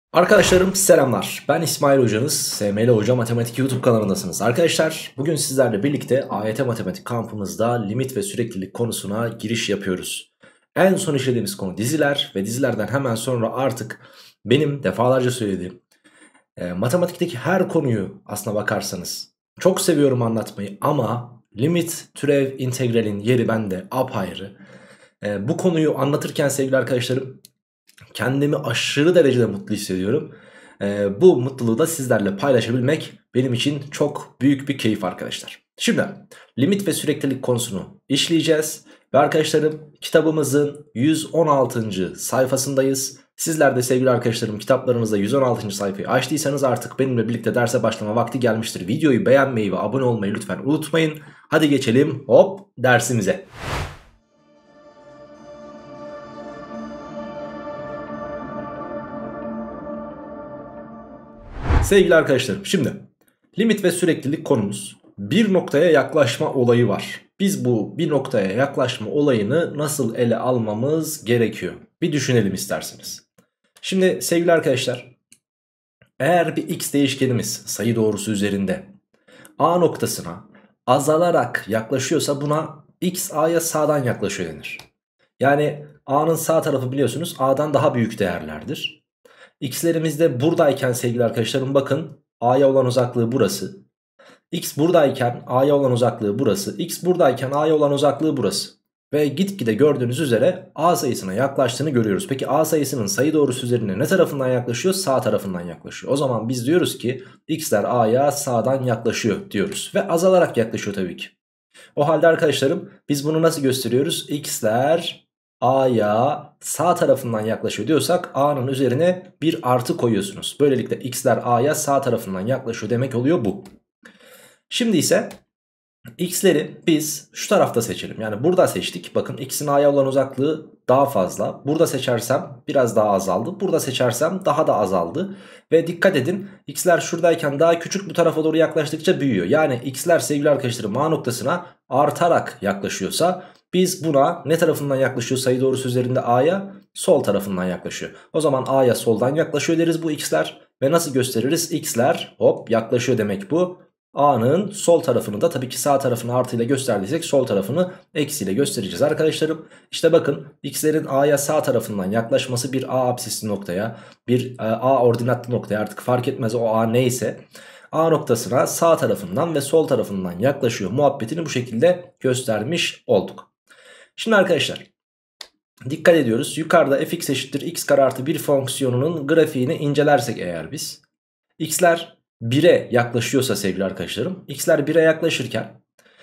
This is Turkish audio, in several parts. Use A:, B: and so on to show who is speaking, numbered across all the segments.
A: Arkadaşlarım selamlar. Ben İsmail Hocanız. SML Hoca Matematik YouTube kanalındasınız. Arkadaşlar bugün sizlerle birlikte AYT Matematik kampımızda limit ve süreklilik konusuna giriş yapıyoruz. En son işlediğimiz konu diziler ve dizilerden hemen sonra artık benim defalarca söylediğim matematikteki her konuyu aslına bakarsanız çok seviyorum anlatmayı ama limit, türev, integralin yeri bende apayrı. Bu konuyu anlatırken sevgili arkadaşlarım kendimi aşırı derecede mutlu hissediyorum. Bu mutluluğu da sizlerle paylaşabilmek benim için çok büyük bir keyif arkadaşlar. Şimdi limit ve süreklilik konusunu işleyeceğiz. Ve arkadaşlarım kitabımızın 116. sayfasındayız. Sizler de sevgili arkadaşlarım kitaplarınızda 116. sayfayı açtıysanız artık benimle birlikte derse başlama vakti gelmiştir. Videoyu beğenmeyi ve abone olmayı lütfen unutmayın. Hadi geçelim hop dersimize. Sevgili arkadaşlarım şimdi limit ve süreklilik konumuz bir noktaya yaklaşma olayı var. Biz bu bir noktaya yaklaşma olayını nasıl ele almamız gerekiyor? Bir düşünelim isterseniz. Şimdi sevgili arkadaşlar eğer bir x değişkenimiz sayı doğrusu üzerinde a noktasına azalarak yaklaşıyorsa buna x a'ya sağdan yaklaşıyor denir. Yani a'nın sağ tarafı biliyorsunuz a'dan daha büyük değerlerdir. X'lerimiz de buradayken sevgili arkadaşlarım bakın A'ya olan uzaklığı burası. X buradayken A'ya olan uzaklığı burası. X buradayken A'ya olan uzaklığı burası. Ve gitgide gördüğünüz üzere A sayısına yaklaştığını görüyoruz. Peki A sayısının sayı doğrusu üzerine ne tarafından yaklaşıyor? Sağ tarafından yaklaşıyor. O zaman biz diyoruz ki X'ler A'ya sağdan yaklaşıyor diyoruz. Ve azalarak yaklaşıyor tabii ki. O halde arkadaşlarım biz bunu nasıl gösteriyoruz? X'ler A'ya sağ tarafından yaklaşıyor diyorsak A'nın üzerine bir artı koyuyorsunuz. Böylelikle X'ler A'ya sağ tarafından yaklaşıyor demek oluyor bu. Şimdi ise X'leri biz şu tarafta seçelim. Yani burada seçtik. Bakın X'in A'ya olan uzaklığı daha fazla. Burada seçersem biraz daha azaldı. Burada seçersem daha da azaldı. Ve dikkat edin X'ler şuradayken daha küçük bu tarafa doğru yaklaştıkça büyüyor. Yani X'ler sevgili arkadaşlarım A noktasına artarak yaklaşıyorsa biz buna ne tarafından yaklaşıyor sayı doğrusu üzerinde A'ya? Sol tarafından yaklaşıyor. O zaman A'ya soldan yaklaşıyor deriz bu X'ler. Ve nasıl gösteririz? X'ler hop yaklaşıyor demek bu. A'nın sol tarafını da tabii ki sağ tarafını artıyla gösterdiysek sol tarafını eksiyle göstereceğiz arkadaşlarım. İşte bakın X'lerin A'ya sağ tarafından yaklaşması bir A apsisli noktaya, bir A ordinatlı noktaya artık fark etmez o A neyse. A noktasına sağ tarafından ve sol tarafından yaklaşıyor muhabbetini bu şekilde göstermiş olduk. Şimdi arkadaşlar dikkat ediyoruz. Yukarıda fx eşittir x kare artı 1 fonksiyonunun grafiğini incelersek eğer biz x'ler 1'e yaklaşıyorsa sevgili arkadaşlarım x'ler 1'e yaklaşırken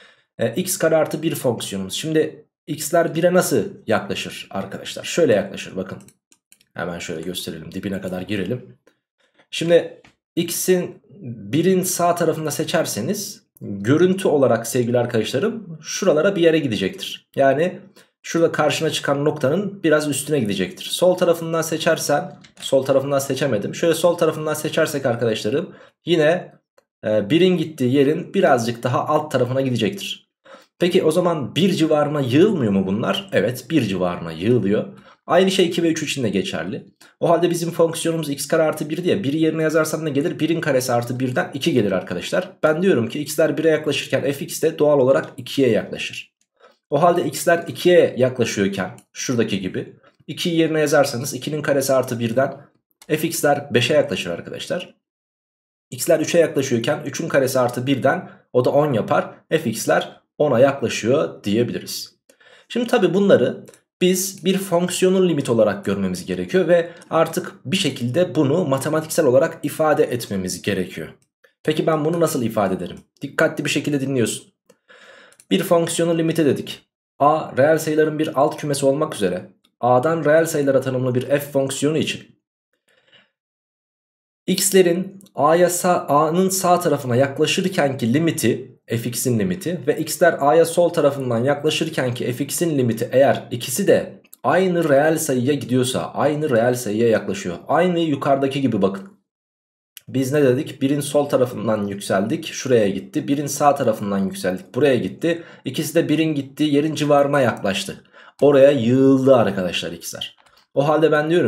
A: x kare artı 1 fonksiyonumuz. Şimdi x'ler 1'e nasıl yaklaşır arkadaşlar? Şöyle yaklaşır bakın. Hemen şöyle gösterelim dibine kadar girelim. Şimdi x'in 1'in sağ tarafında seçerseniz görüntü olarak sevgili arkadaşlarım şuralara bir yere gidecektir. Yani şurada karşına çıkan noktanın biraz üstüne gidecektir. Sol tarafından seçersen, sol tarafından seçemedim. Şöyle sol tarafından seçersek arkadaşlarım yine 1'in gittiği yerin birazcık daha alt tarafına gidecektir. Peki o zaman 1 civarına yığılmıyor mu bunlar? Evet 1 civarına yığılıyor. Aynı şey 2 ve 3 için de geçerli. O halde bizim fonksiyonumuz x kare artı 1 diye 1'i yerine yazarsam ne gelir? 1'in karesi artı 1'den 2 gelir arkadaşlar. Ben diyorum ki x'ler 1'e yaklaşırken fx de doğal olarak 2'ye yaklaşır. O halde x'ler 2'ye yaklaşıyorken şuradaki gibi 2'yi yerine yazarsanız 2'nin karesi artı 1'den fx'ler 5'e yaklaşır arkadaşlar. X'ler 3'e yaklaşıyorken 3'ün karesi artı 1'den o da 10 yapar. Fx'ler 10'a yaklaşıyor diyebiliriz. Şimdi tabi bunları biz bir fonksiyonun limit olarak görmemiz gerekiyor ve artık bir şekilde bunu matematiksel olarak ifade etmemiz gerekiyor. Peki ben bunu nasıl ifade ederim? Dikkatli bir şekilde dinliyorsun. Bir fonksiyonun limiti dedik. A reel sayıların bir alt kümesi olmak üzere A'dan reel sayılara tanımlı bir f fonksiyonu için x'lerin A'nın sağ tarafına yaklaşırkenki limiti fx'in limiti ve x'ler A'ya sol tarafından yaklaşırkenki fx'in limiti eğer ikisi de aynı reel sayıya gidiyorsa aynı reel sayıya yaklaşıyor. Aynı yukarıdaki gibi bakın. Biz ne dedik? Birin sol tarafından yükseldik şuraya gitti. Birin sağ tarafından yükseldik buraya gitti. İkisi de birin gittiği yerin civarına yaklaştı. Oraya yığıldı arkadaşlar x'ler. O halde ben diyorum ki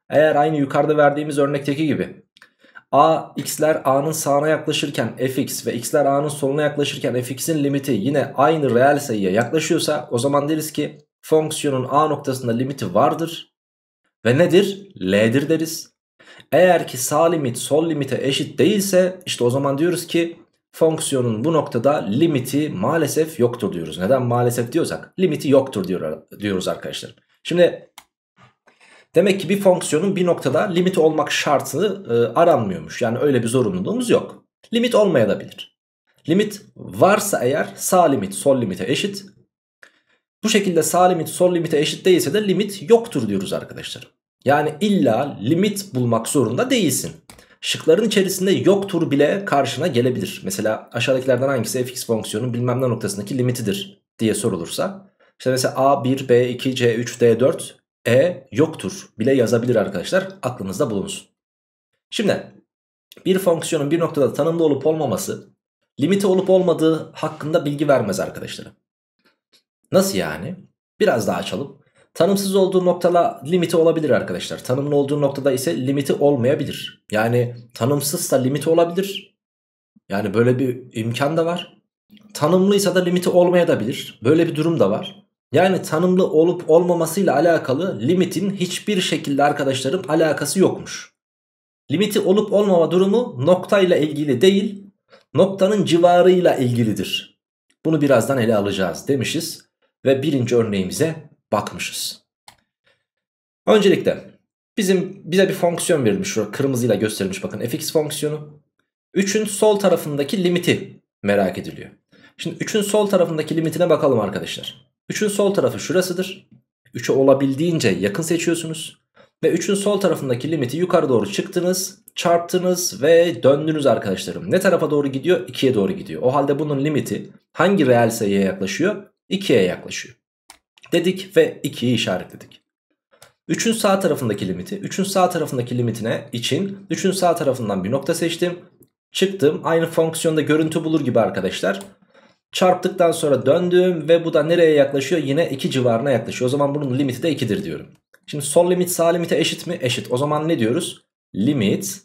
A: Eğer aynı yukarıda verdiğimiz örnekteki gibi x'ler a'nın sağına yaklaşırken fx ve x'ler a'nın soluna yaklaşırken fx'in limiti yine aynı reel sayıya yaklaşıyorsa o zaman deriz ki fonksiyonun a noktasında limiti vardır ve nedir? L'dir deriz. Eğer ki sağ limit sol limite eşit değilse işte o zaman diyoruz ki fonksiyonun bu noktada limiti maalesef yoktur diyoruz. Neden maalesef diyorsak limiti yoktur diyoruz arkadaşlar. Şimdi demek ki bir fonksiyonun bir noktada limit olmak şartı aranmıyormuş. Yani öyle bir zorunluluğumuz yok. Limit olmayabilir. Limit varsa eğer sağ limit sol limite eşit. Bu şekilde sağ limit sol limite eşit değilse de limit yoktur diyoruz arkadaşlar. Yani illa limit bulmak zorunda değilsin. Şıkların içerisinde yoktur bile karşına gelebilir. Mesela aşağıdakilerden hangisi fx fonksiyonun bilmem ne noktasındaki limitidir diye sorulursa. İşte mesela a1, b2, c3, d4, yoktur bile yazabilir arkadaşlar. Aklınızda bulunsun. Şimdi bir fonksiyonun bir noktada tanımlı olup olmaması limiti olup olmadığı hakkında bilgi vermez arkadaşlar. Nasıl yani? Biraz daha açalım. Tanımsız olduğu noktada limiti olabilir arkadaşlar. Tanımlı olduğu noktada ise limiti olmayabilir. Yani tanımsızsa limiti olabilir. Yani böyle bir imkan da var. Tanımlıysa da limiti olmayabilir. Böyle bir durum da var. Yani tanımlı olup olmamasıyla alakalı limitin hiçbir şekilde arkadaşlarım alakası yokmuş. Limiti olup olmama durumu noktayla ilgili değil, noktanın civarıyla ilgilidir. Bunu birazdan ele alacağız demişiz ve birinci örneğimize bakmışız. Öncelikle bize bir fonksiyon verilmiş. Şurada kırmızıyla gösterilmiş bakın fx fonksiyonu. 3'ün sol tarafındaki limiti merak ediliyor. Şimdi 3'ün sol tarafındaki limitine bakalım arkadaşlar. 3'ün sol tarafı şurasıdır. 3'e olabildiğince yakın seçiyorsunuz. Ve 3'ün sol tarafındaki limiti yukarı doğru çıktınız, çarptınız ve döndünüz arkadaşlarım. Ne tarafa doğru gidiyor? 2'ye doğru gidiyor. O halde bunun limiti hangi reel sayıya yaklaşıyor? 2'ye yaklaşıyor. Dedik ve 2'yi işaretledik. 3'ün sağ tarafındaki limiti, 3'ün sağ tarafındaki limitine için 3'ün sağ tarafından bir nokta seçtim. Çıktım. Aynı fonksiyonda görüntü bulur gibi arkadaşlar. Çarptıktan sonra döndüm ve bu da nereye yaklaşıyor? Yine 2 civarına yaklaşıyor. O zaman bunun limiti de 2'dir diyorum. Şimdi sol limit sağ limite eşit mi? Eşit. O zaman ne diyoruz? Limit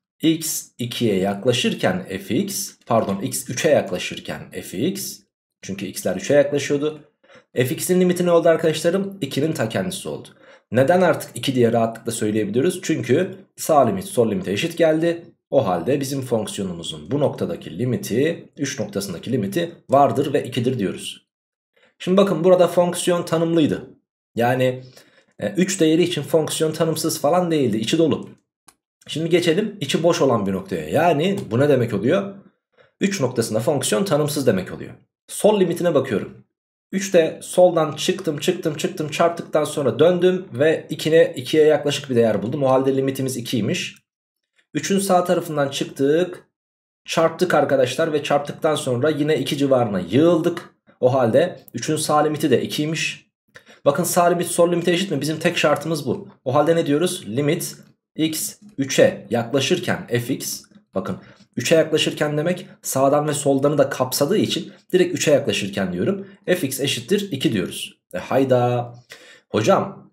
A: x 2'ye yaklaşırken x 3'e yaklaşırken fx. Çünkü x'ler 3'e yaklaşıyordu. Fx'in limiti ne oldu arkadaşlarım? 2'nin ta kendisi oldu. Neden artık 2 diye rahatlıkla söyleyebiliyoruz? Çünkü sağ limit sol limite eşit geldi. O halde bizim fonksiyonumuzun bu noktadaki limiti 3 noktasındaki limiti vardır ve 2'dir diyoruz. Şimdi bakın burada fonksiyon tanımlıydı. Yani 3 değeri için fonksiyon tanımsız falan değildi. İçi dolu. Şimdi geçelim içi boş olan bir noktaya. Yani bu ne demek oluyor? 3 noktasında fonksiyon tanımsız demek oluyor. Sol limitine bakıyorum. 3'te soldan çıktım çarptıktan sonra döndüm ve 2'ye yaklaşık bir değer buldum. O halde limitimiz 2'ymiş. 3'ün sağ tarafından çıktık, çarptık arkadaşlar ve çarptıktan sonra yine 2 civarına yığıldık. O halde 3'ün sağ limiti de 2'ymiş. Bakın sağ limit sol limite eşit mi? Bizim tek şartımız bu. O halde ne diyoruz? Limit x 3'e yaklaşırken fx, bakın 3'e yaklaşırken demek sağdan ve soldanı da kapsadığı için direkt 3'e yaklaşırken diyorum. Fx eşittir 2 diyoruz. Hayda. Hocam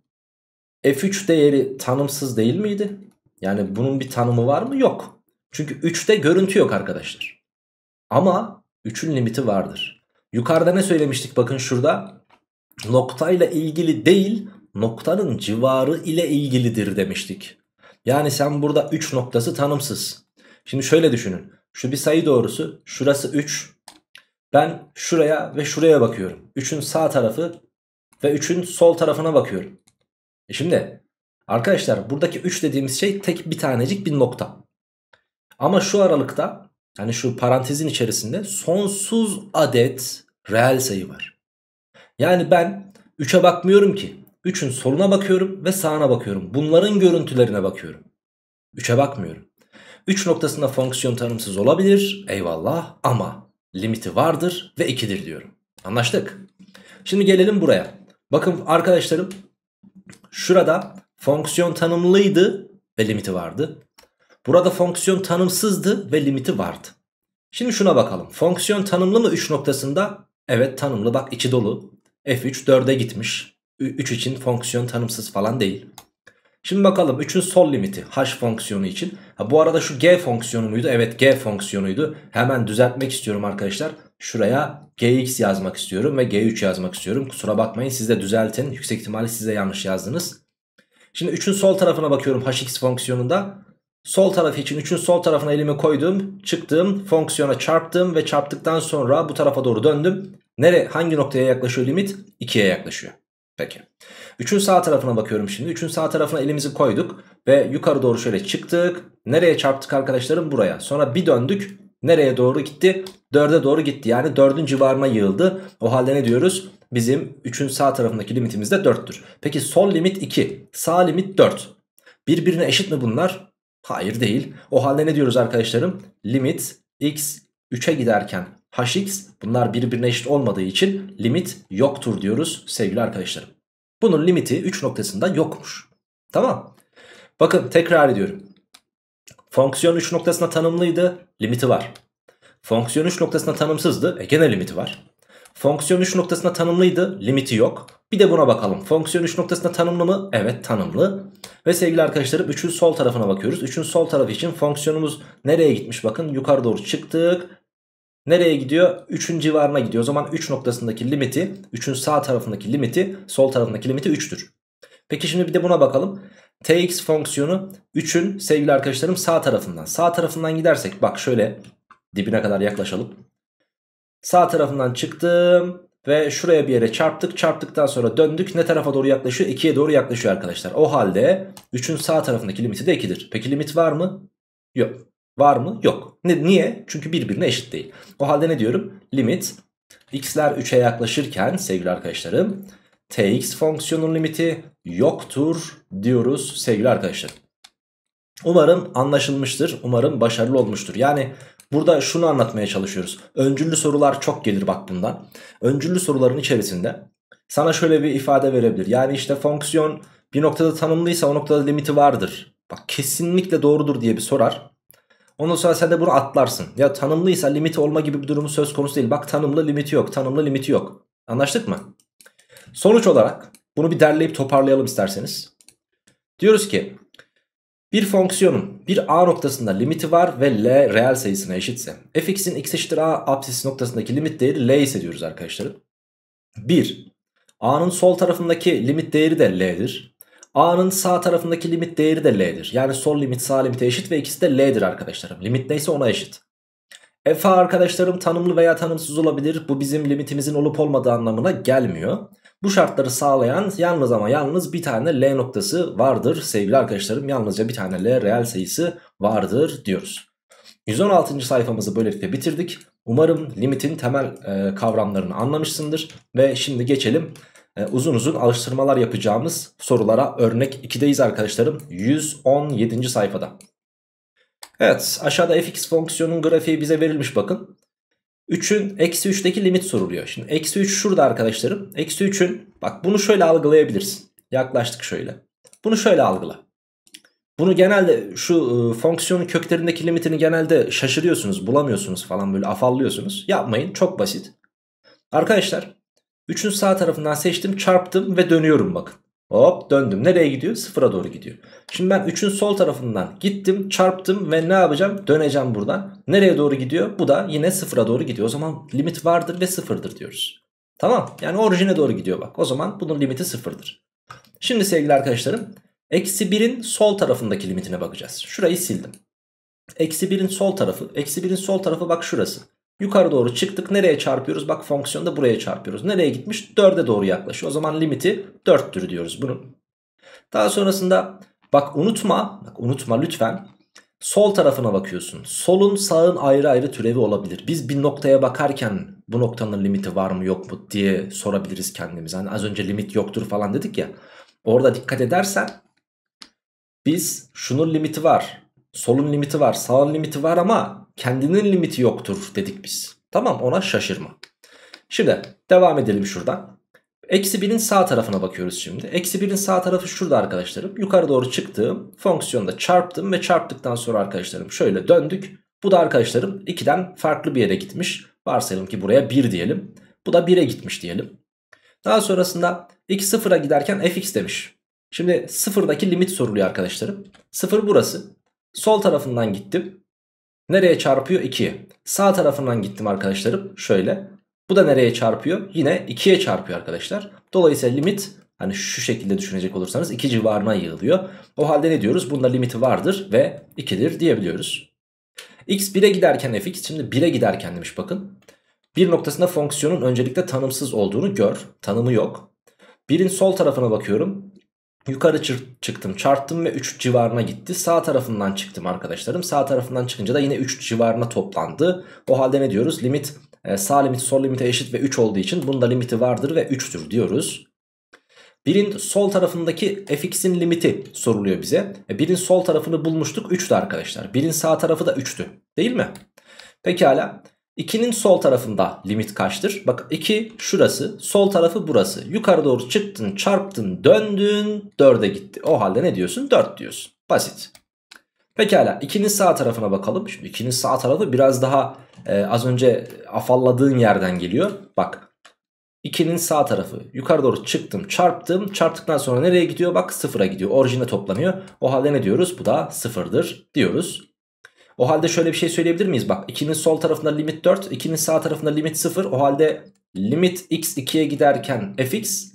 A: f3 değeri tanımsız değil miydi? Yani bunun bir tanımı var mı? Yok. Çünkü 3'te görüntü yok arkadaşlar. Ama 3'ün limiti vardır. Yukarıda ne söylemiştik bakın şurada? Noktayla ilgili değil, noktanın civarı ile ilgilidir demiştik. Yani sen burada 3 noktası tanımsız. Şimdi şöyle düşünün. Şu bir sayı doğrusu, şurası 3. Ben şuraya ve şuraya bakıyorum. 3'ün sağ tarafı ve 3'ün sol tarafına bakıyorum. Şimdi arkadaşlar buradaki 3 dediğimiz şey tek bir tanecik bir nokta. Ama şu aralıkta, hani şu parantezin içerisinde sonsuz adet reel sayı var. Yani ben 3'e bakmıyorum ki. 3'ün soluna bakıyorum ve sağına bakıyorum. Bunların görüntülerine bakıyorum. 3'e bakmıyorum. 3 noktasında fonksiyon tanımsız olabilir. Eyvallah, ama limiti vardır ve 2'dir diyorum. Anlaştık. Şimdi gelelim buraya. Bakın arkadaşlarım, şurada fonksiyon tanımlıydı ve limiti vardı. Burada fonksiyon tanımsızdı ve limiti vardı. Şimdi şuna bakalım. Fonksiyon tanımlı mı 3 noktasında? Evet, tanımlı. Bak içi dolu. F3 4'e gitmiş. 3 için fonksiyon tanımsız falan değil. Şimdi bakalım 3'ün sol limiti h fonksiyonu için. Bu arada şu g fonksiyonu muydu? Evet, g fonksiyonuydu. Hemen düzeltmek istiyorum arkadaşlar. Şuraya gx yazmak istiyorum ve g3 yazmak istiyorum. Kusura bakmayın, siz de düzeltin. Yüksek ihtimalle siz de yanlış yazdınız. Şimdi 3'ün sol tarafına bakıyorum hx fonksiyonunda. Sol tarafı için 3'ün sol tarafına elimi koydum. Çıktım, fonksiyona çarptım ve çarptıktan sonra bu tarafa doğru döndüm. Hangi noktaya yaklaşıyor limit? 2'ye yaklaşıyor. Peki. 3'ün sağ tarafına bakıyorum şimdi. 3'ün sağ tarafına elimizi koyduk ve yukarı doğru şöyle çıktık. Nereye çarptık arkadaşlarım? Buraya. Sonra bir döndük. Nereye doğru gitti? 4'e doğru gitti. Yani 4'ün civarına yığıldı. O halde ne diyoruz? Bizim 3'ün sağ tarafındaki limitimiz de 4'tür. Peki sol limit 2. Sağ limit 4. Birbirine eşit mi bunlar? Hayır, değil. O halde ne diyoruz arkadaşlarım? Limit x 3'e giderken hx, bunlar birbirine eşit olmadığı için limit yoktur diyoruz sevgili arkadaşlarım. Bunun limiti 3 noktasında yokmuş. Tamam. Bakın tekrar ediyorum. Fonksiyon 3 noktasına tanımlıydı. Limiti var. Fonksiyon 3 noktasına tanımsızdı. Gene limiti var. Fonksiyon 3 noktasına tanımlıydı. Limiti yok. Bir de buna bakalım. Fonksiyon 3 noktasına tanımlı mı? Evet, tanımlı. Ve sevgili arkadaşlarım 3'ün sol tarafına bakıyoruz. 3'ün sol tarafı için fonksiyonumuz nereye gitmiş? Bakın yukarı doğru çıktık. Nereye gidiyor? 3'ün civarına gidiyor. O zaman 3 noktasındaki limiti, 3'ün sağ tarafındaki limiti, sol tarafındaki limiti 3'tür. Peki şimdi bir de buna bakalım. Tx fonksiyonu 3'ün sevgili arkadaşlarım sağ tarafından. Sağ tarafından gidersek bak şöyle dibine kadar yaklaşalım. Sağ tarafından çıktım ve şuraya bir yere çarptık. Çarptıktan sonra döndük. Ne tarafa doğru yaklaşıyor? 2'ye doğru yaklaşıyor arkadaşlar. O halde 3'ün sağ tarafındaki limiti de 2'dir. Peki limit var mı? Yok. Var mı? Yok. Niye? Çünkü birbirine eşit değil. O halde ne diyorum? Limit x'ler 3'e yaklaşırken sevgili arkadaşlarım tx fonksiyonun limiti yoktur diyoruz sevgili arkadaşlar. Umarım anlaşılmıştır. Umarım başarılı olmuştur. Yani burada şunu anlatmaya çalışıyoruz. Öncüllü sorular çok gelir bak bundan. Öncüllü soruların içerisinde sana şöyle bir ifade verebilir. Yani işte fonksiyon bir noktada tanımlıysa o noktada limiti vardır. Bak kesinlikle doğrudur diye bir sorar. Ondan sonra sen de bunu atlarsın. Ya tanımlıysa limiti olma gibi bir durumu söz konusu değil. Bak tanımlı limiti yok. Tanımlı limiti yok. Anlaştık mı? Sonuç olarak bunu bir derleyip toparlayalım isterseniz. Diyoruz ki bir fonksiyonun bir a noktasında limiti var ve l reel sayısına eşitse fx'in x eşittir a apsisi noktasındaki limit değeri l ise diyoruz arkadaşlarım. 1. A'nın sol tarafındaki limit değeri de l'dir. A'nın sağ tarafındaki limit değeri de l'dir. Yani sol limit sağ limite eşit ve ikisi de l'dir arkadaşlarım. Limit neyse ona eşit. F arkadaşlarım tanımlı veya tanımsız olabilir. Bu bizim limitimizin olup olmadığı anlamına gelmiyor. Bu şartları sağlayan yalnız ama yalnız bir tane L noktası vardır sevgili arkadaşlarım. Yalnızca bir tane L reel sayısı vardır diyoruz. 116. sayfamızı böylelikle bitirdik. Umarım limitin temel kavramlarını anlamışsındır. Ve şimdi geçelim uzun uzun alıştırmalar yapacağımız sorulara. Örnek 2'deyiz arkadaşlarım. 117. sayfada. Evet, aşağıda fx fonksiyonun grafiği bize verilmiş bakın. 3'ün eksi 3'teki limit soruluyor. Şimdi eksi 3 şurada arkadaşlarım. Eksi 3'ün bak bunu şöyle algılayabilirsin. Yaklaştık şöyle. Bunu şöyle algıla. Bunu genelde şu fonksiyonun köklerindeki limitini genelde şaşırıyorsunuz, bulamıyorsunuz falan, böyle afallıyorsunuz. Yapmayın, çok basit. Arkadaşlar 3'ün sağ tarafından seçtim, çarptım ve dönüyorum bakın. Hop döndüm. Nereye gidiyor? Sıfıra doğru gidiyor. Şimdi ben 3'ün sol tarafından gittim, çarptım ve ne yapacağım? Döneceğim buradan. Nereye doğru gidiyor? Bu da yine sıfıra doğru gidiyor. O zaman limit vardır ve sıfırdır diyoruz. Tamam. Yani orijine doğru gidiyor bak. O zaman bunun limiti sıfırdır. Şimdi sevgili arkadaşlarım eksi 1'in sol tarafındaki limitine bakacağız. Şurayı sildim. Eksi 1'in sol tarafı. Eksi 1'in sol tarafı bak şurası. Yukarı doğru çıktık. Nereye çarpıyoruz? Bak fonksiyonda buraya çarpıyoruz. Nereye gitmiş? 4'e doğru yaklaşıyor. O zaman limiti 4'tür diyoruz bunun. Daha sonrasında bak unutma lütfen. Sol tarafına bakıyorsun. Solun sağın ayrı ayrı türevi olabilir. Biz bir noktaya bakarken bu noktanın limiti var mı yok mu diye sorabiliriz kendimize. Hani az önce limit yoktur falan dedik ya. Orada dikkat edersen biz şunun limiti var. Solun limiti var, sağın limiti var ama kendinin limiti yoktur dedik biz. Tamam, ona şaşırma. Şimdi devam edelim şuradan. Eksi 1'in sağ tarafına bakıyoruz şimdi. Eksi 1'in sağ tarafı şurada arkadaşlarım. Yukarı doğru çıktım. Fonksiyonda çarptım ve çarptıktan sonra arkadaşlarım şöyle döndük. Bu da arkadaşlarım 2'den farklı bir yere gitmiş. Varsayalım ki buraya 1 diyelim. Bu da 1'e gitmiş diyelim. Daha sonrasında x 0'a giderken fx demiş. Şimdi sıfırdaki limit soruluyor arkadaşlarım. Sıfır burası. Sol tarafından gittim. Nereye çarpıyor? 2'ye. Sağ tarafından gittim arkadaşlarım. Şöyle. Bu da nereye çarpıyor? Yine 2'ye çarpıyor arkadaşlar. Dolayısıyla limit, hani şu şekilde düşünecek olursanız 2 civarına yığılıyor. O halde ne diyoruz? Bunda limiti vardır ve 2'dir diyebiliyoruz. X 1'e giderken fx, şimdi 1'e giderken demiş bakın. Bir noktasında fonksiyonun öncelikle tanımsız olduğunu gör. Tanımı yok. 1'in sol tarafına bakıyorum. Yukarı çıktım, çarptım ve 3 civarına gitti. Sağ tarafından çıktım arkadaşlarım. Sağ tarafından çıkınca da yine 3 civarına toplandı. O halde ne diyoruz? Limit sağ limit sol limite eşit ve 3 olduğu için bunda limiti vardır ve 3'tür diyoruz. 1'in sol tarafındaki fx'in limiti soruluyor bize. 1'in sol tarafını bulmuştuk, 3'tü arkadaşlar. 1'in sağ tarafı da 3'tü değil mi? Pekala. 2'nin sol tarafında limit kaçtır? Bak 2 şurası, sol tarafı burası. Yukarı doğru çıktın, çarptın, döndün, 4'e gitti. O halde ne diyorsun? 4 diyorsun. Basit. Pekala, 2'nin sağ tarafına bakalım. Şimdi 2'nin sağ tarafı biraz daha az önce afalladığın yerden geliyor. Bak 2'nin sağ tarafı, yukarı doğru çıktım, çarptım. Çarptıktan sonra nereye gidiyor? Bak 0'a gidiyor. Orijine toplanıyor. O halde ne diyoruz? Bu da 0'dır diyoruz. O halde şöyle bir şey söyleyebilir miyiz? Bak 2'nin sol tarafında limit 4, 2'nin sağ tarafında limit 0. O halde limit x 2'ye giderken fx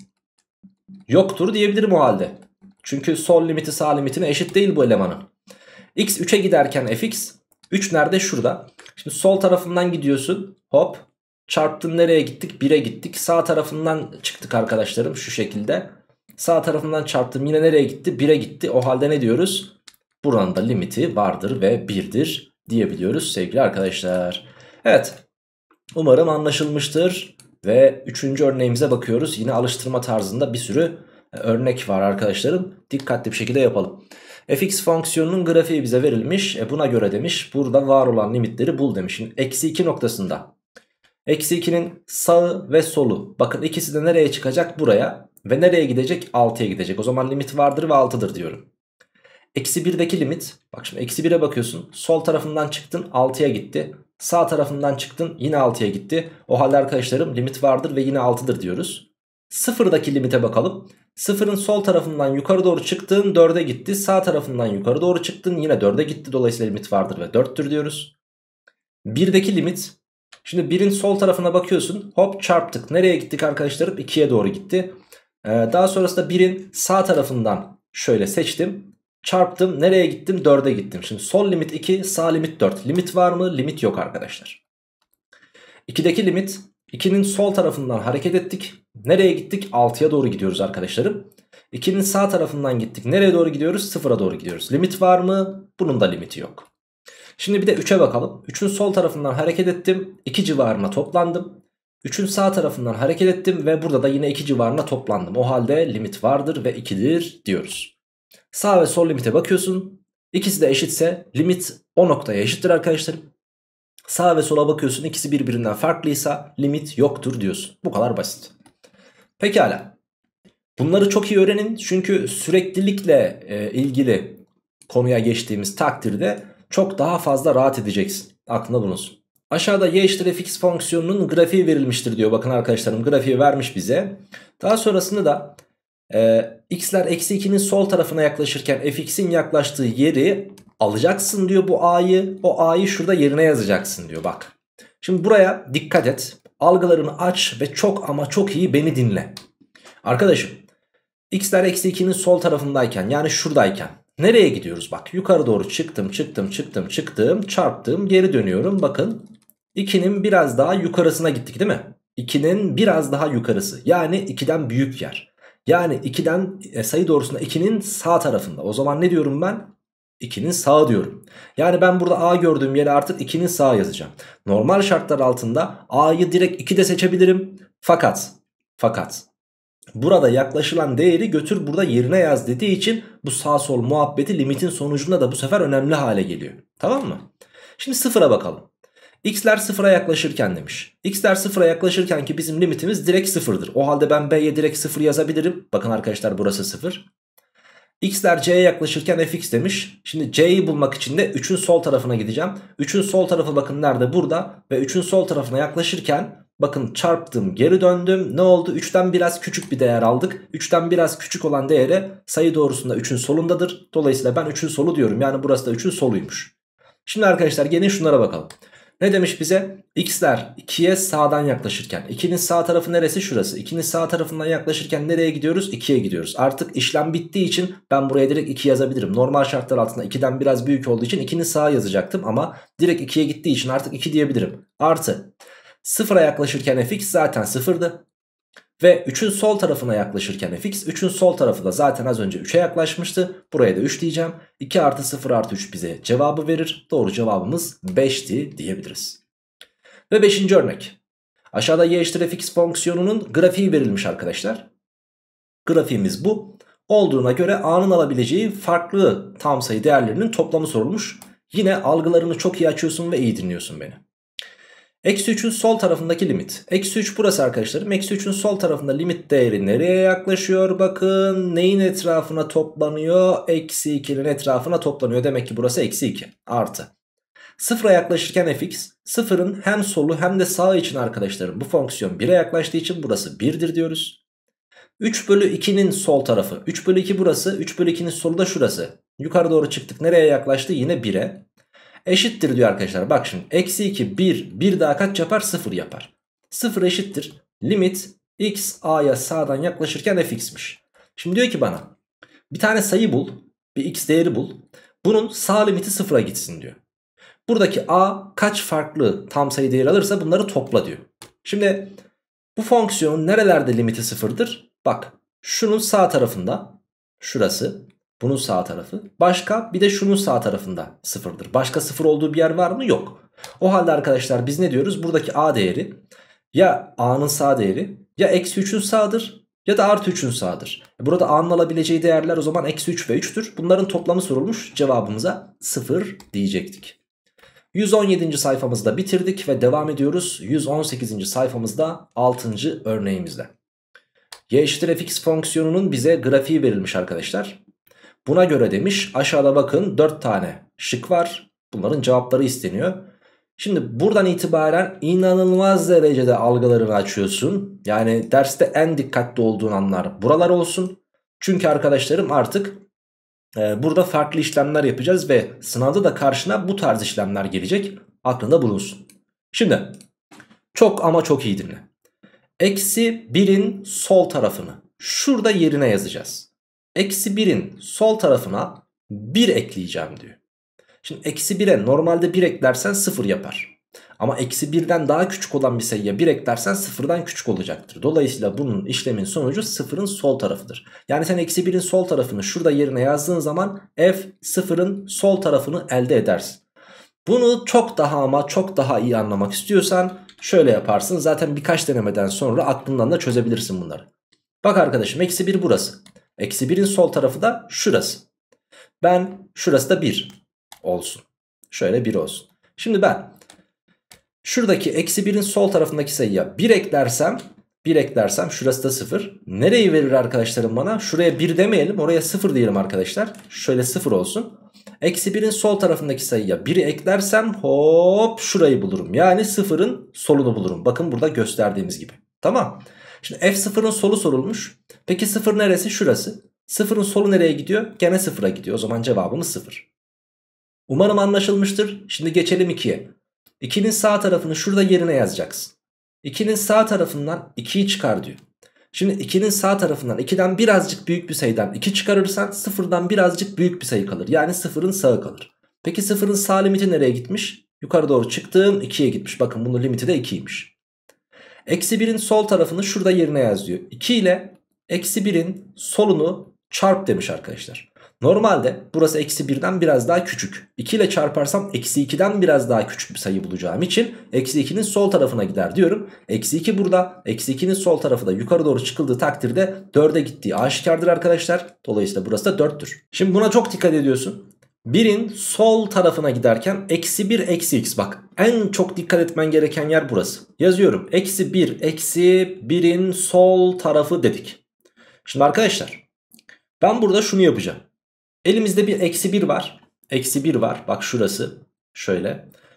A: yoktur diyebilirim o halde. Çünkü sol limiti sağ limitine eşit değil bu elemanın. X 3'e giderken fx, 3 nerede? Şurada. Şimdi sol tarafından gidiyorsun. Hop. Çarptın, nereye gittik? 1'e gittik. Sağ tarafından çıktık arkadaşlarım şu şekilde. Sağ tarafından çarptım, yine nereye gitti? 1'e gitti. O halde ne diyoruz? Buranın da limiti vardır ve 1'dir diyebiliyoruz sevgili arkadaşlar. Evet, umarım anlaşılmıştır. Ve 3. örneğimize bakıyoruz. Yine alıştırma tarzında bir sürü örnek var arkadaşlarım. Dikkatli bir şekilde yapalım. Fx fonksiyonunun grafiği bize verilmiş. Buna göre demiş burada var olan limitleri bul demiş. Şimdi eksi 2 noktasında. Eksi 2'nin sağı ve solu. Bakın ikisi de nereye çıkacak? Buraya. Ve nereye gidecek? 6'ya gidecek. O zaman limit vardır ve 6'dır diyorum. Eksi 1'deki limit. Bak şimdi eksi 1'e bakıyorsun. Sol tarafından çıktın, 6'ya gitti. Sağ tarafından çıktın, yine 6'ya gitti. O halde arkadaşlarım limit vardır ve yine 6'dır diyoruz. Sıfırdaki limite bakalım. Sıfırın sol tarafından yukarı doğru çıktın, 4'e gitti. Sağ tarafından yukarı doğru çıktın, yine 4'e gitti. Dolayısıyla limit vardır ve 4'tür diyoruz. 1'deki limit. Şimdi 1'in sol tarafına bakıyorsun. Hop çarptık. Nereye gittik arkadaşlarım? 2'ye doğru gitti. Daha sonrasında 1'in sağ tarafından şöyle seçtim. Çarptım, nereye gittim? 4'e gittim. Şimdi sol limit 2, sağ limit 4. Limit var mı? Limit yok arkadaşlar. 2'deki limit, 2'nin sol tarafından hareket ettik. Nereye gittik? 6'ya doğru gidiyoruz arkadaşlarım. 2'nin sağ tarafından gittik. Nereye doğru gidiyoruz? 0'a doğru gidiyoruz. Limit var mı? Bunun da limiti yok. Şimdi bir de 3'e bakalım. 3'ün sol tarafından hareket ettim. 2 civarına toplandım. 3'ün sağ tarafından hareket ettim ve burada da yine 2 civarına toplandım. O halde limit vardır ve 2'dir diyoruz. Sağ ve sol limite bakıyorsun. İkisi de eşitse limit o noktaya eşittir arkadaşlarım. Sağ ve sola bakıyorsun, ikisi birbirinden farklıysa limit yoktur diyorsun. Bu kadar basit. Pekala. Bunları çok iyi öğrenin çünkü süreklilikle ilgili konuya geçtiğimiz takdirde çok daha fazla rahat edeceksin. Aklında bulunsun. Aşağıda y eşittir fx fonksiyonunun grafiği verilmiştir diyor. Bakın arkadaşlarım, grafiği vermiş bize. Daha sonrasında da x'ler eksi 2'nin sol tarafına yaklaşırken fx'in yaklaştığı yeri alacaksın diyor, bu a'yı. O a'yı şurada yerine yazacaksın diyor bak. Şimdi buraya dikkat et. Algılarını aç ve çok ama çok iyi beni dinle. Arkadaşım, x'ler eksi 2'nin sol tarafındayken, yani şuradayken nereye gidiyoruz? Bak yukarı doğru çıktım, çarptım, geri dönüyorum. Bakın 2'nin biraz daha yukarısına gittik değil mi? 2'nin biraz daha yukarısı, yani 2'den büyük yer. Yani 2'den sayı doğrusunda 2'nin sağ tarafında. O zaman ne diyorum ben? 2'nin sağı diyorum. Yani ben burada a gördüğüm yere artık 2'nin sağı yazacağım. Normal şartlar altında a'yı direkt 2'de seçebilirim. Fakat burada yaklaşılan değeri götür burada yerine yaz dediği için bu sağ sol muhabbeti limitin sonucunda da bu sefer önemli hale geliyor. Tamam mı? Şimdi sıfıra bakalım. X'ler sıfıra yaklaşırken demiş. X'ler sıfıra yaklaşırken ki bizim limitimiz direkt sıfırdır. O halde ben B'ye direkt sıfır yazabilirim. Bakın arkadaşlar, burası sıfır. X'ler C'ye yaklaşırken fx demiş. Şimdi C'yi bulmak için de 3'ün sol tarafına gideceğim. 3'ün sol tarafı bakın nerede? Burada. Ve 3'ün sol tarafına yaklaşırken Bakın çarptım, geri döndüm. Ne oldu? 3'ten biraz küçük bir değer aldık. 3'ten biraz küçük olan değeri sayı doğrusunda 3'ün solundadır. Dolayısıyla ben 3'ün solu diyorum. Yani burası da 3'ün soluymuş. Şimdi arkadaşlar gelin şunlara bakalım. Ne demiş bize? X'ler 2'ye sağdan yaklaşırken. 2'nin sağ tarafı neresi? Şurası. 2'nin sağ tarafından yaklaşırken nereye gidiyoruz? 2'ye gidiyoruz. Artık işlem bittiği için ben buraya direkt 2 yazabilirim. Normal şartlar altında 2'den biraz büyük olduğu için 2'nin sağa yazacaktım. Ama direkt 2'ye gittiği için artık 2 diyebilirim. Artı 0'a yaklaşırken fx zaten 0'dı. Ve 3'ün sol tarafına yaklaşırken fx 3'ün sol tarafı da zaten az önce 3'e yaklaşmıştı. Buraya da 3 diyeceğim. 2 artı 0 artı 3 bize cevabı verir. Doğru cevabımız 5'ti diyebiliriz. Ve 5. örnek. Aşağıda y eşittir fx fonksiyonunun grafiği verilmiş arkadaşlar. Grafiğimiz bu. Olduğuna göre a'nın alabileceği farklı tam sayı değerlerinin toplamı sorulmuş. Yine algılarını çok iyi açıyorsun ve iyi dinliyorsun beni. Eksi 3'ün sol tarafındaki limit. Eksi 3 burası arkadaşlarım. Eksi 3'ün sol tarafında limit değeri nereye yaklaşıyor? Bakın neyin etrafına toplanıyor? Eksi 2'nin etrafına toplanıyor. Demek ki burası eksi 2 artı. Sıfıra yaklaşırken fx sıfırın hem solu hem de sağı için arkadaşlarım bu fonksiyon 1'e yaklaştığı için burası 1'dir diyoruz. 3 bölü 2'nin sol tarafı. 3 bölü 2 burası. 3 bölü 2'nin solu da şurası. Yukarı doğru çıktık. Nereye yaklaştı? Yine 1'e. Eşittir diyor arkadaşlar. Bak şimdi eksi 2 1 daha kaç yapar? 0 yapar. 0 eşittir. Limit x a'ya sağdan yaklaşırken fx'miş. Şimdi diyor ki bana bir tane sayı bul. Bir x değeri bul. Bunun sağ limiti 0'a gitsin diyor. Buradaki a kaç farklı tam sayı değeri alırsa bunları topla diyor. Şimdi bu fonksiyonun nerelerde limiti 0'dır? Bak şunun sağ tarafında, şurası, bunun sağ tarafı. Başka bir de şunun sağ tarafında 0'dır. Başka 0 olduğu bir yer var mı? Yok. O halde arkadaşlar biz ne diyoruz? Buradaki a değeri ya a'nın sağ değeri ya eksi 3'ün sağdır ya da artı 3'ün sağdır. Burada a'nın alabileceği değerler o zaman eksi 3 ve 3'tür. Bunların toplamı sorulmuş, cevabımıza 0 diyecektik. 117. sayfamızda bitirdik ve devam ediyoruz 118. sayfamızda 6. örneğimizde. Y eşittir fx fonksiyonunun bize grafiği verilmiş arkadaşlar. Buna göre demiş aşağıda bakın 4 tane şık var. Bunların cevapları isteniyor. Şimdi buradan itibaren inanılmaz derecede algılarını açıyorsun. Yani derste en dikkatli olduğun anlar buralar olsun. Çünkü arkadaşlarım artık burada farklı işlemler yapacağız ve sınavda da karşına bu tarz işlemler gelecek. Aklında bulunsun. Şimdi çok ama çok iyi dinle. Eksi 1'in sol tarafını şurada yerine yazacağız. Eksi 1'in sol tarafına 1 ekleyeceğim diyor. Şimdi eksi 1'e normalde 1 eklersen 0 yapar. Ama eksi 1'den daha küçük olan bir sayıya 1 eklersen 0'dan küçük olacaktır. Dolayısıyla bunun işlemin sonucu 0'ın sol tarafıdır. Yani sen eksi 1'in sol tarafını şurada yerine yazdığın zaman f 0'ın sol tarafını elde edersin. Bunu çok daha ama çok daha iyi anlamak istiyorsan şöyle yaparsın. Zaten birkaç denemeden sonra aklından da çözebilirsin bunları. Bak arkadaşım eksi 1 burası. Eksi 1'in sol tarafı da şurası. Şurası da 1 olsun. Şöyle 1 olsun. Şimdi ben şuradaki eksi 1'in sol tarafındaki sayıya 1 eklersem şurası da 0. Nereyi verir arkadaşlarım bana? Şuraya 1 demeyelim, oraya 0 diyelim arkadaşlar. Şöyle 0 olsun. Eksi 1'in sol tarafındaki sayıya 1'i eklersem hop şurayı bulurum. Yani 0'ın solunu bulurum. Bakın burada gösterdiğimiz gibi. Tamam. Şimdi f0'ın solu sorulmuş. Peki 0 neresi? Şurası. 0'ın solu nereye gidiyor? Gene 0'a gidiyor. O zaman cevabımız 0. Umarım anlaşılmıştır. Şimdi geçelim 2'ye. 2'nin sağ tarafını şurada yerine yazacaksın. 2'nin sağ tarafından 2'yi çıkar diyor. Şimdi 2'nin sağ tarafından 2'den birazcık büyük bir sayıdan 2 çıkarırsan 0'dan birazcık büyük bir sayı kalır. Yani 0'ın sağı kalır. Peki 0'ın sağ limiti nereye gitmiş? Yukarı doğru çıktım 2'ye gitmiş. Bakın bunun limiti de 2'ymiş. Eksi 1'in sol tarafını şurada yerine yaz diyor. 2 ile eksi 1'in solunu çarp demiş arkadaşlar. Normalde burası eksi 1'den biraz daha küçük. 2 ile çarparsam eksi 2'den biraz daha küçük bir sayı bulacağım için eksi 2'nin sol tarafına gider diyorum. Eksi 2 burada. Eksi 2'nin sol tarafı da yukarı doğru çıkıldığı takdirde 4'e gittiği aşikardır arkadaşlar. Dolayısıyla burası da 4'tür. Şimdi buna çok dikkat ediyorsun. 1'in sol tarafına giderken eksi 1 eksi x, bak en çok dikkat etmen gereken yer burası. Yazıyorum eksi 1 eksi 1'in sol tarafı dedik. Şimdi arkadaşlar ben burada şunu yapacağım. Elimizde bir eksi 1 var. Eksi 1 var. Bak şurası. Şöyle.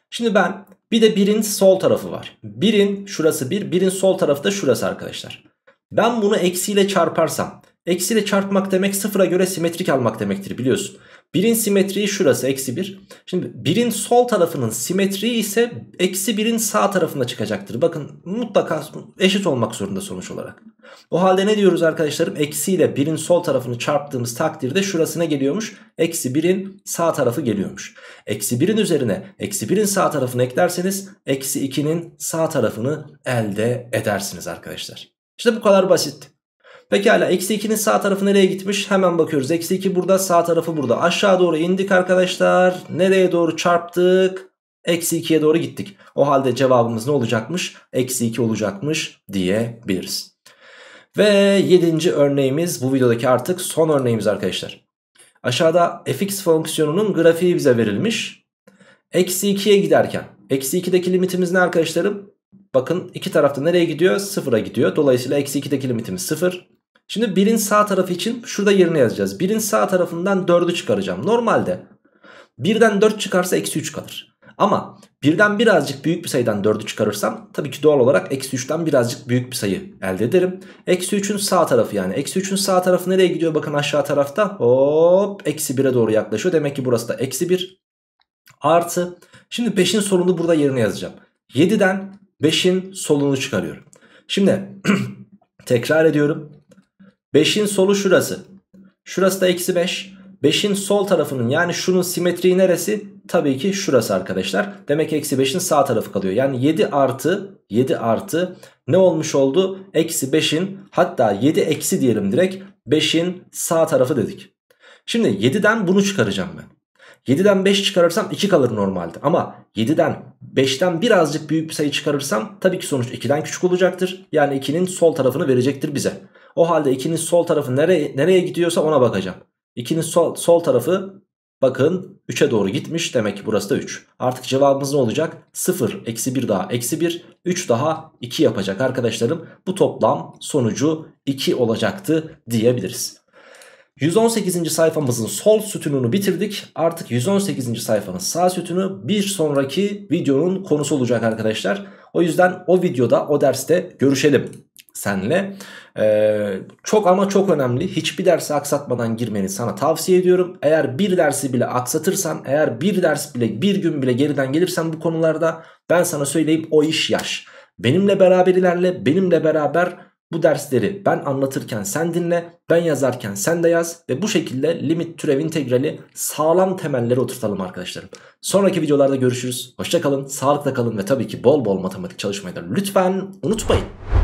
A: Şimdi ben bir de 1'in sol tarafı var. 1'in şurası 1, 1'in sol tarafı da şurası arkadaşlar. Ben bunu eksiyle çarparsam, eksiyle çarpmak demek sıfıra göre simetrik almak demektir biliyorsun. 1'in simetriği şurası eksi 1. Şimdi 1'in sol tarafının simetriği ise eksi 1'in sağ tarafında çıkacaktır. Bakın mutlaka eşit olmak zorunda sonuç olarak. O halde ne diyoruz arkadaşlarım? Eksi ile 1'in sol tarafını çarptığımız takdirde şurası ne geliyormuş? Eksi 1'in sağ tarafı geliyormuş. Eksi 1'in üzerine eksi 1'in sağ tarafını eklerseniz eksi 2'nin sağ tarafını elde edersiniz arkadaşlar. İşte bu kadar basit. Pekala, eksi 2'nin sağ tarafı nereye gitmiş? Hemen bakıyoruz. Eksi 2 burada, sağ tarafı burada. Aşağı doğru indik arkadaşlar. Nereye doğru çarptık? Eksi 2'ye doğru gittik. O halde cevabımız ne olacakmış? Eksi 2 olacakmış diyebiliriz. Ve 7. örneğimiz bu videodaki artık son örneğimiz arkadaşlar. Aşağıda fx fonksiyonunun grafiği bize verilmiş. Eksi 2'ye giderken. Eksi 2'deki limitimiz ne arkadaşlarım? Bakın iki tarafta nereye gidiyor? Sıfıra gidiyor. Dolayısıyla eksi 2'deki limitimiz 0. Şimdi 1'in sağ tarafı için şurada yerine yazacağız. 1'in sağ tarafından 4'ü çıkaracağım. Normalde 1'den 4 çıkarsa eksi 3 kalır. Ama 1'den birazcık büyük bir sayıdan 4'ü çıkarırsam tabii ki doğal olarak eksi 3'ten birazcık büyük bir sayı elde ederim. Eksi 3'ün sağ tarafı yani. Eksi 3'ün sağ tarafı nereye gidiyor? Bakın aşağı tarafta hop eksi 1'e doğru yaklaşıyor. Demek ki burası da eksi 1 artı. Şimdi 5'in solunu burada yerine yazacağım. 7'den 5'in solunu çıkarıyorum. Şimdi tekrar ediyorum. 5'in solu şurası. Şurası da eksi 5. 5'in sol tarafının yani şunun simetriği neresi? Tabii ki şurası arkadaşlar. Demek ki eksi 5'in sağ tarafı kalıyor. Yani 7 artı ne olmuş oldu? Eksi 5'in, hatta 7 eksi diyelim direkt, 5'in sağ tarafı dedik. Şimdi 7'den bunu çıkaracağım ben. 7'den 5 çıkarırsam 2 kalır normalde. Ama 7'den 5'ten birazcık büyük bir sayı çıkarırsam tabii ki sonuç 2'den küçük olacaktır. Yani 2'nin sol tarafını verecektir bize. O halde 2'nin sol tarafı nereye gidiyorsa ona bakacağım. 2'nin sol tarafı bakın 3'e doğru gitmiş. Demek ki burası da 3. Artık cevabımız ne olacak? 0, eksi 1 daha eksi 1, 3 daha 2 yapacak arkadaşlarım. Bu toplam sonucu 2 olacaktı diyebiliriz. 118. sayfamızın sol sütununu bitirdik. Artık 118. sayfanın sağ sütunu bir sonraki videonun konusu olacak arkadaşlar. O yüzden o videoda, o derste görüşelim senle. Çok ama çok önemli. Hiçbir dersi aksatmadan girmeni sana tavsiye ediyorum. Eğer bir dersi bile aksatırsan, eğer bir ders bile, bir gün bile geriden gelirsen bu konularda, ben sana söyleyeyim, o iş yaş. Benimle beraber ilerle, benimle beraber bu dersleri ben anlatırken sen dinle, ben yazarken sen de yaz ve bu şekilde limit, türev, integrali sağlam temelleri oturtalım arkadaşlarım. Sonraki videolarda görüşürüz. Hoşça kalın, sağlıkla kalın ve tabii ki bol bol matematik çalışmayı da lütfen unutmayın.